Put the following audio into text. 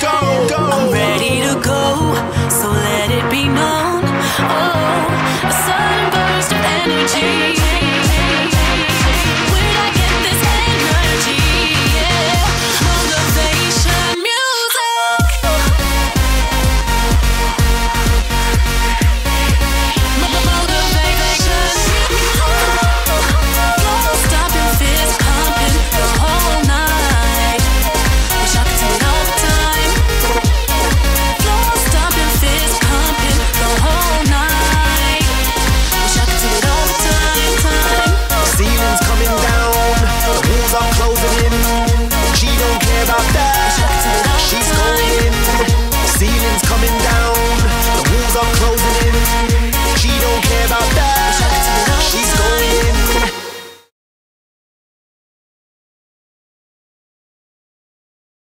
I'm ready to go, so let it be known. Oh, a sudden burst of energy.